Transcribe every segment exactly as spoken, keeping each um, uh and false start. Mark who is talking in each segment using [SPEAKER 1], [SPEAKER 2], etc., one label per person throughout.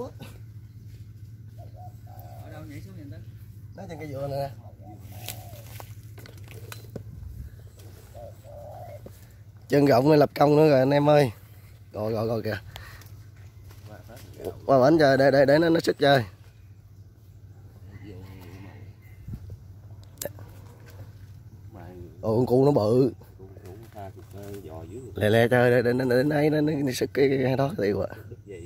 [SPEAKER 1] xuống.
[SPEAKER 2] Ở đâu nhảy xuống nhìn tới.
[SPEAKER 1] Nó trên cây dừa này nè. Chân rộng này lập công nữa rồi anh em ơi. Rồi rồi rồi kìa. Qua bển chơi để để để nó nó sức chơi. Ồ con cu nó bự. Lè lè chơi để để nó đến đây nó nó sức cái cái đó tiêu à.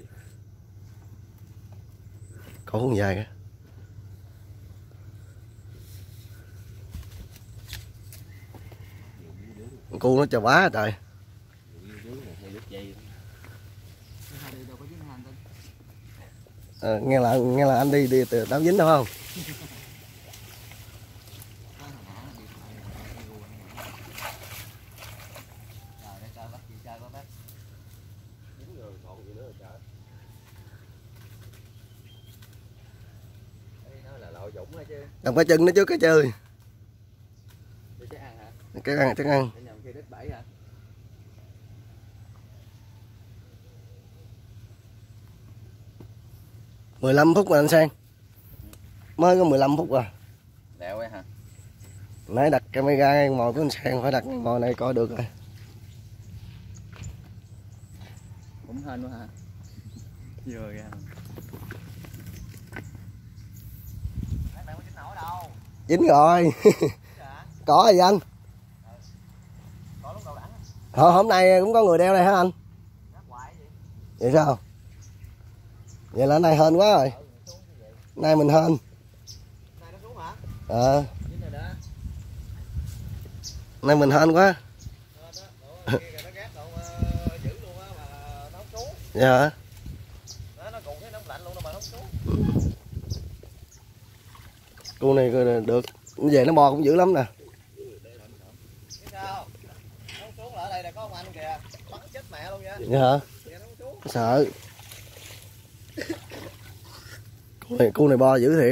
[SPEAKER 1] Có con dài kìa. Con cu nó chờ quá trời. À, nghe là nghe là anh đi đi từ đám dính đâu không? Cầm cái chân nó trước cái chơi. Cái ăn chắc ăn. mười lăm phút mà anh Sang. Mới có mười lăm phút à.
[SPEAKER 2] Lẹo ấy hả?
[SPEAKER 1] Nãy đặt camera ngay mồi của anh Sang phải đặt mồi này coi được rồi.
[SPEAKER 2] Cũng hên quá hả? Vừa ra.
[SPEAKER 1] Dính rồi. Có gì anh? Hồi hôm nay cũng có người đeo đây hả anh? Vậy sao? Vậy là nay hên quá rồi. Nay mình hên. Ờ. Nay mình hên quá. Dạ. Cu này được, về nó bò cũng dữ lắm nè. Dạ hả? Sợ. Cu này, cu này bò dữ thiệt.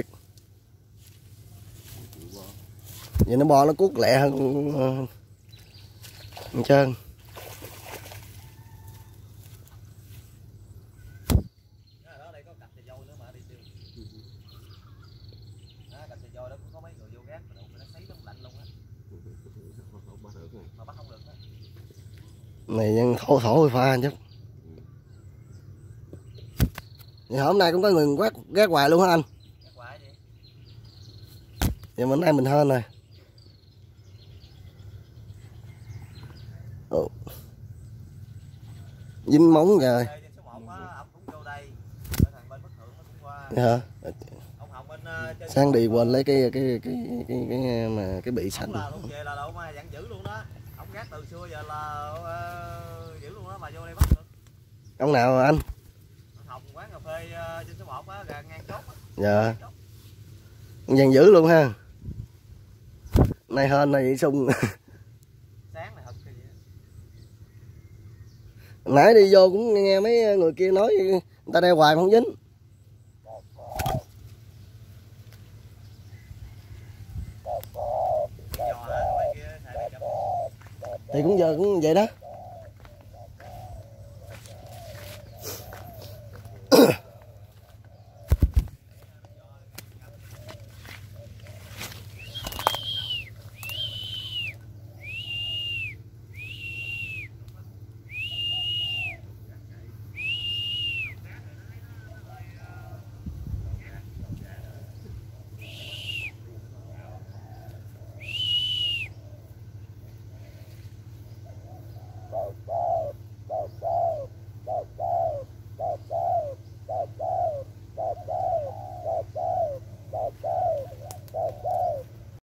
[SPEAKER 1] Vậy nó bò nó cuốc lẹ hơn con trơn. Này nhân thổ thổ pha chứ. Vậy hôm nay cũng có người quát ghét hoài luôn hả anh? Vậy hôm nay mình hên rồi. Ồ. Dính móng rồi. Hả? Sang đi quên lấy cái cái cái cái cái mà cái bị sành.
[SPEAKER 2] Từ xưa giờ là uh, giữ luôn đó mà vô đây bắt được.
[SPEAKER 1] Ông nào anh?
[SPEAKER 2] Hồng quán cà phê uh, trên số một á, gần ngang chốt á.
[SPEAKER 1] Dạ. Dàn giữ luôn ha. Nay hên này vậy sung.
[SPEAKER 2] Sáng này thật cái gì.
[SPEAKER 1] Nãy đi vô cũng nghe mấy người kia nói người ta đeo hoài mà không dính. Thì cũng giờ cũng vậy đó. Bye.